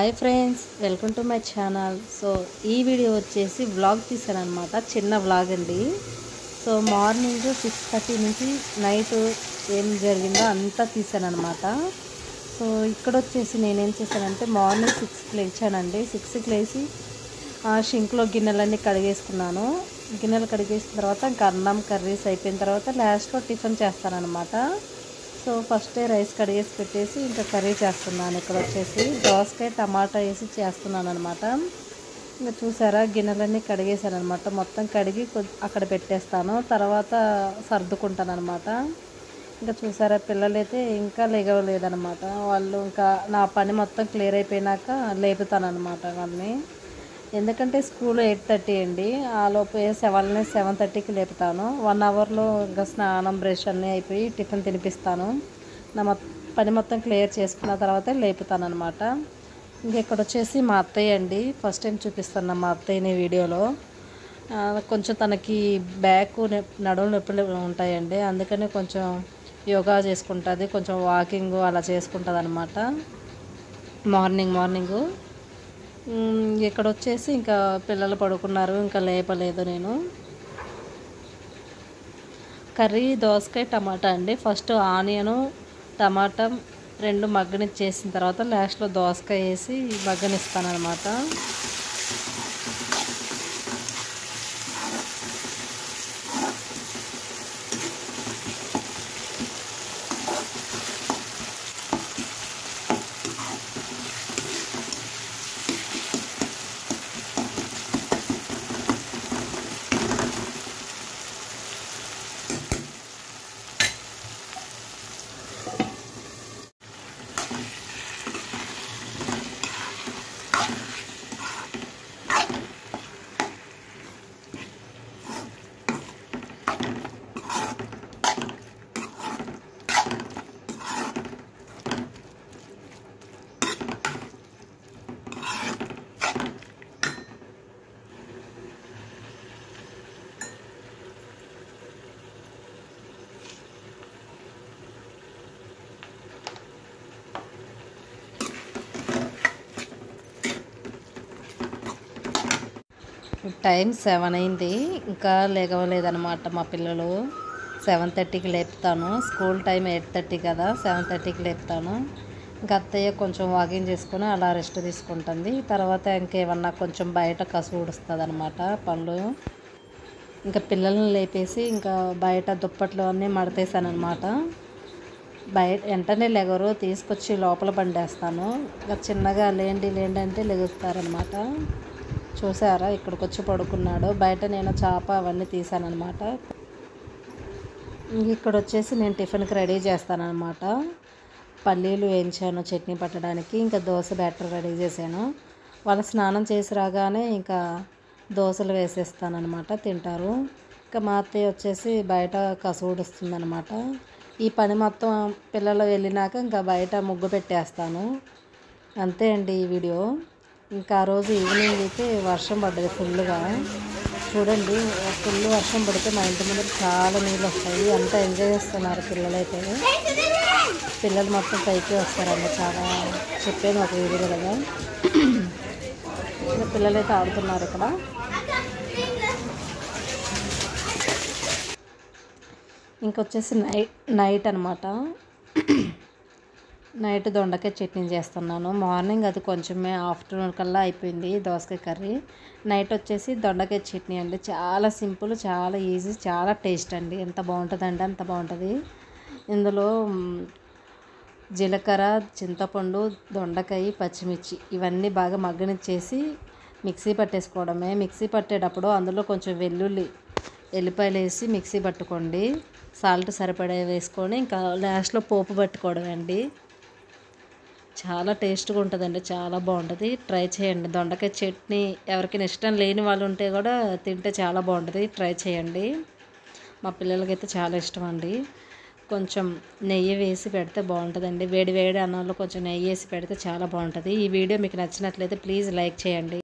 Hi friends, welcome to my channel. So ఈ video వచ్చేసి vlog తీసాను అనమాట. చిన్న వ్లాగ్ అండి. సో మార్నింగ్ 6:30 నుంచి నైట్ ఏం జరిగిందో అంతా తీసాను అనమాట. సో ఇక్కడ వచ్చేసి నేనేం చేశానంటే మార్నింగ్ 6కి లేచానండి. 6కి లేచి షింక్లో గిన్నెలన్నీ కడిగేసుకున్నాను. గిన్నెలు కడిగేసిన తర్వాత ఇంకా అన్నం కర్రీస్ అయిపోయిన తర్వాత లాస్ట్లో టిఫిన్ చేస్తానన్నమాట. సో ఫస్టే రైస్ కడిగేసి పెట్టేసి ఇంకా కర్రీ చేస్తున్నాను. ఇక్కడ వచ్చేసి దోసకాయ టమాటా వేసి చేస్తున్నాను అనమాట. ఇంకా చూసారా గిన్నెలన్నీ కడిగేసాను అనమాట. మొత్తం కడిగి అక్కడ పెట్టేస్తాను, తర్వాత సర్దుకుంటాను అనమాట. ఇంకా చూసారా పిల్లలైతే ఇంకా లేగలేదనమాట. వాళ్ళు ఇంకా నా పని మొత్తం క్లియర్ అయిపోయినాక లేపుతాను అనమాట వాళ్ళని. ఎందుకంటే స్కూల్ 8:30 అండి. ఆలోపు 7:30కి లేపుతాను. 1 అవర్లో ఇంకా స్నానం బ్రష్ అన్నీ అయిపోయి టిఫిన్ తినిపిస్తాను. నా పని మొత్తం క్లియర్ చేసుకున్న తర్వాత లేపుతాను అనమాట. ఇంక ఇక్కడ వచ్చేసి మా అత్తయ్య అండి. ఫస్ట్ టైం చూపిస్తాను మా అత్తయ్యని వీడియోలో. కొంచెం తనకి బ్యాక్ నడుము నొప్పులు ఉంటాయండి. అందుకని కొంచెం యోగా చేసుకుంటుంది, కొంచెం వాకింగ్ అలా చేసుకుంటుంది అనమాట మార్నింగ్. ఇక్కడ వచ్చేసి ఇంకా పిల్లలు పడుకున్నారు, ఇంకా లేపలేదు నేను. కర్రీ దోసకాయ టమాటా అండి. ఫస్ట్ ఆనియను టమాటా 2 మగ్గనిచ్చేసిన తర్వాత లాస్ట్లో దోసకాయ వేసి మగ్గనిస్తాను అనమాట. టైం 7 అయింది, ఇంకా లేగవలేదనమాట మా పిల్లలు. 7:30కి లేపుతాను. స్కూల్ టైం 8:30 కదా, 7:30కి లేపుతాను. ఇంకా అత్తయ్య కొంచెం వాకింగ్ చేసుకొని అలా రెస్ట్ తీసుకుంటుంది. తర్వాత ఇంకేమన్నా కొంచెం బయట కసు ఊడుస్తుంది అనమాట పనులు. ఇంకా పిల్లల్ని లేపేసి ఇంకా బయట దుప్పట్లు అన్నీ మడతేసాను అనమాట. బయట వెంటనే లెగరు, తీసుకొచ్చి లోపల బండేస్తాను. ఇంకా చిన్నగా లేండి అంటే లెగుస్తారనమాట. చూసారా ఇక్కడికి వచ్చి పడుకున్నాడు. బయట నేను చేప అవన్నీ తీసానమాట. ఇక్కడ వచ్చేసి నేను టిఫిన్కి రెడీ చేస్తానన్నమాట. పల్లీలు వేయించాను చట్నీ పట్టడానికి. ఇంకా దోశ బ్యాటర్ రెడీ చేశాను. వాళ్ళు స్నానం చేసి రాగానే ఇంకా దోశలు వేసేస్తానమాట, తింటారు. ఇంకా మా అత్తయ్య వచ్చేసి బయట కసు ఊడుస్తుందన్నమాట. ఈ పని మొత్తం పిల్లలు వెళ్ళినాక ఇంకా బయట ముగ్గు పెట్టేస్తాను. అంతే అండి ఈ వీడియో. ఇంకా ఆ రోజు ఈవినింగ్ అయితే వర్షం పడ్డది ఫుల్గా. చూడండి, ఫుల్ వర్షం పడితే మా ఇంటి ముందు చాలా నీళ్ళు వస్తాయి. అంతా ఎంజాయ్ చేస్తున్నారు పిల్లలైతే. పిల్లలు మొత్తం పైకి వస్తారండి. చాలా చెప్పాను ఒక వీడియో కదా. పిల్లలైతే ఆడుతున్నారు ఇక్కడ. ఇంకొచ్చేసి నైట్ అనమాట. నైట్ దొండకాయ చట్నీ చేస్తున్నాను. మార్నింగ్ అది కొంచెమే, ఆఫ్టర్నూన్ కల్లా అయిపోయింది దోసకాయ కర్రీ. నైట్ వచ్చేసి దొండకాయ చట్నీ అండి. చాలా సింపుల్, చాలా ఈజీ, చాలా టేస్ట్ అండి. ఎంత బాగుంటుందండి అంత బాగుంటుంది. ఇందులో జీలకర్ర, చింతపండు, దొండకాయ, పచ్చిమిర్చి ఇవన్నీ బాగా మగ్గనిచ్చేసి మిక్సీ పట్టేసుకోవడమే. మిక్సీ పట్టేటప్పుడు అందులో కొంచెం ఎల్లిపాయలు వేసి మిక్సీ పట్టుకోండి. సాల్ట్ సరిపడే వేసుకొని ఇంకా లాస్ట్లో పోపు పట్టుకోవడం అండి. చాలా టేస్ట్గా ఉంటుందండి, చాలా బాగుంటుంది. ట్రై చేయండి. దొండకాయ చట్నీ ఎవరికైనా ఇష్టం లేని వాళ్ళు ఉంటే కూడా తింటే చాలా బాగుంటుంది. ట్రై చేయండి. మా పిల్లలకైతే చాలా ఇష్టం అండి. కొంచెం నెయ్యి వేసి పెడితే బాగుంటుందండి. వేడి అన్నంలో కొంచెం నెయ్యి వేసి పెడితే చాలా బాగుంటుంది. ఈ వీడియో మీకు నచ్చినట్లయితే ప్లీజ్ లైక్ చేయండి.